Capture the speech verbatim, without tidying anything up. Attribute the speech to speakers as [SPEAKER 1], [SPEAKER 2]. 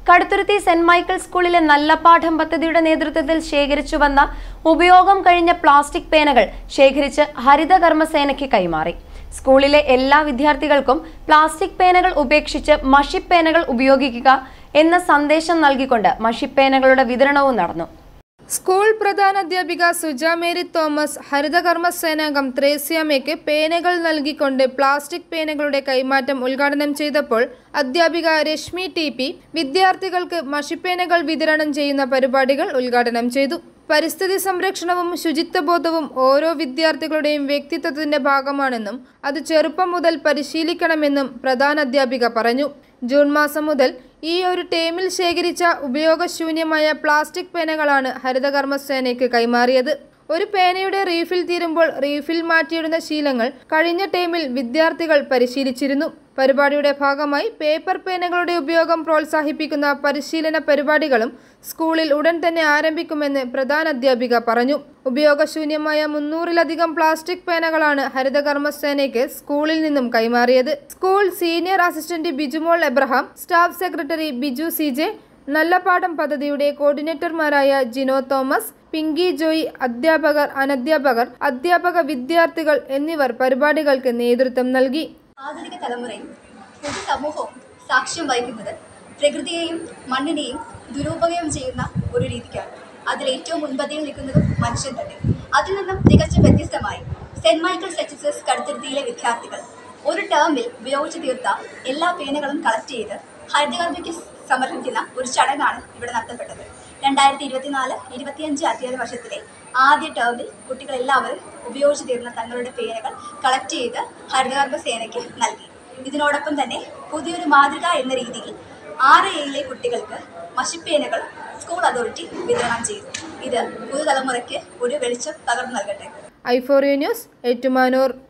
[SPEAKER 1] Kaduthuruthy saint Michael സ്കൂളിലെ നല്ല പാഠം പദ്ധതിയുടെ നേതൃത്വത്തിൽ ശേഖരിച്ചു വന്ന ഉപയോഗം കഴിഞ്ഞ പ്ലാസ്റ്റിക് പേനകൾ ശേഖരിച്ച് ഹരിതകർമ്മസേനയ്ക്ക് കൈമാറി. സ്കൂളിലെ എല്ലാ വിദ്യാർത്ഥികൾക്കും പ്ലാസ്റ്റിക് പേനകൾ ഉപേക്ഷിച്ച് മഷിപ്പേനകൾ ഉപയോഗിക്കുക എന്ന സന്ദേശം നൽകിക്കൊണ്ട് മഷിപ്പേനകളുടെ വിതരണവും നടന്നു.
[SPEAKER 2] സ്കൂൾ പ്രധാനാധ്യാപിക സുജ മേരി തോമസ് ഹരിതകർമ്മസേനാംഗം ത്രേസ്യാമ്മയ്ക്ക് പേനകൾ നൽകിക്കൊണ്ട് പ്ലാസ്റ്റിക് പേനകളുടെ കൈമാറ്റം ഉദ്ഘാടനം ചെയ്തപ്പോൾ അധ്യാപിക രശ്മി ടി പി വിദ്യാർത്ഥികൾക്ക് മഷിപ്പേനകൾ വിതരണം ചെയ്യുന്ന പരിപാടികൾ ഉദ്ഘാടനം ചെയ്തു. പരിസ്ഥിതി സംരക്ഷണവും ശുചിത്വബോധവും ഓരോ വിദ്യാർത്ഥികളുടെയും വ്യക്തിത്വത്തിന്റെ ഭാഗമാണെന്നും അത് ചെറുപ്പം മുതൽ പരിശീലിക്കണമെന്നും പ്രധാനാധ്യാപിക പറഞ്ഞു. ജൂൺ മാസം മുതൽ ഈ ഒരു ടേമിൽ ശേഖരിച്ച ഉപയോഗശൂന്യമായ പ്ലാസ്റ്റിക് പേനകളാണ് ഹരിതകർമ്മസേനയ്ക്ക് കൈമാറിയത്. ഒരു പേനയുടെ റീഫിൽ തീരുമ്പോൾ റീഫിൽ മാറ്റിയിടുന്ന ശീലങ്ങൾ കഴിഞ്ഞ ടേമിൽ വിദ്യാർത്ഥികൾ പരിശീലിച്ചിരുന്നു. പരിപാടിയുടെ ഭാഗമായി പേപ്പർ പേനകളുടെ ഉപയോഗം പ്രോത്സാഹിപ്പിക്കുന്ന പരിശീലന പരിപാടികളും സ്കൂളിൽ ഉടൻ തന്നെ ആരംഭിക്കുമെന്ന് പ്രധാനാധ്യാപിക പറഞ്ഞു. ഉപയോഗശൂന്യമായ മുന്നൂറിലധികം പ്ലാസ്റ്റിക് പേനകളാണ് ഹരിതകർമ്മസേനയ്ക്ക് സ്കൂളിൽ നിന്നും കൈമാറിയത്. School senior assistant Bijumol Abraham, staff secretary Biju C J, നല്ല പാഠം പദ്ധതിയുടെ കോർഡിനേറ്റർമാരായ ജിനോ തോമസ്, പിങ്കി ജോയി, അധ്യാപകർ, അനധ്യാപകർ, അധ്യാപക വിദ്യാർത്ഥികൾ എന്നിവർ പരിപാടികൾക്ക് നേതൃത്വം നൽകി.
[SPEAKER 3] ആധുനിക തലമുറയും പൊതുസമൂഹവും സാക്ഷ്യം വഹിക്കുന്നത് പ്രകൃതിയെയും മണ്ണിനെയും ദുരുപയോഗം ചെയ്യുന്ന ഒരു രീതിക്കാണ്. അതിൽ ഏറ്റവും മുൻപന്തിയിൽ നിൽക്കുന്നതും മനുഷ്യൻ തന്നെ. അതിൽ നിന്നും തികച്ചും വ്യത്യസ്തമായി saint Michael's H S S കടുത്തുരുത്തിയിലെ വിദ്യാർത്ഥികൾ ഒരു ടേമിൽ ഉപയോഗിച്ച് തീർത്ത എല്ലാ പേനകളും കളക്ട് ചെയ്ത് ഹരിതകർമ്മയ്ക്ക് സമർപ്പിക്കുന്ന ഒരു ചടങ്ങാണ് ഇവിടെ നടത്തപ്പെട്ടത്. രണ്ടായിരത്തി ഇരുപത്തിനാല് ഇരുപത്തിയഞ്ച് അധ്യയന വർഷത്തിലെ ആദ്യ ടേമിൽ കുട്ടികളെല്ലാവരും ഉപയോഗിച്ച് തീർന്ന തങ്ങളുടെ പേനകൾ കളക്ട് ചെയ്ത് ഹരിതകർമ്മ സേനയ്ക്ക് നൽകി. ഇതിനോടൊപ്പം തന്നെ പുതിയൊരു മാതൃക എന്ന രീതിയിൽ ആറ് എയിലെ കുട്ടികൾക്ക് മഷിപ്പേനകൾ സ്കൂൾ അതോറിറ്റി വിതരണം ചെയ്തു. ഇത് പുതുതലമുറയ്ക്ക് ഒരു വെളിച്ചം പകർന്നു നൽകട്ടെ.
[SPEAKER 2] I four U news, Ettumanoor.